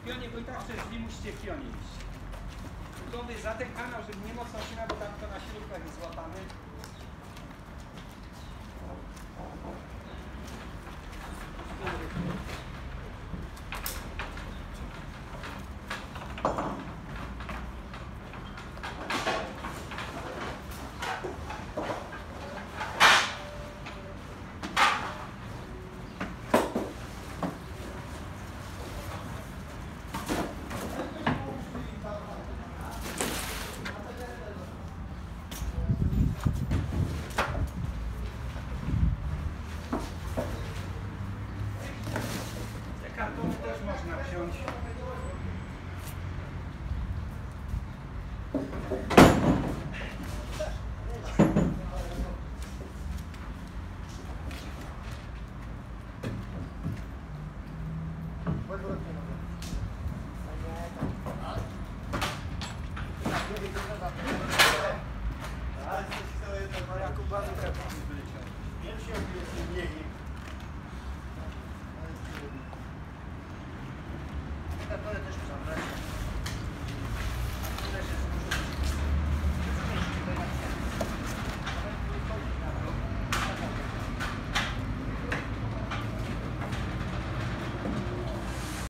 pionie, bo i tak przez drzwi musicie w pionie iść. Tylko wy za ten kanał, żeby nie mocno się bo tam to na śrubkach jest złapany. Kartony też można wziąć.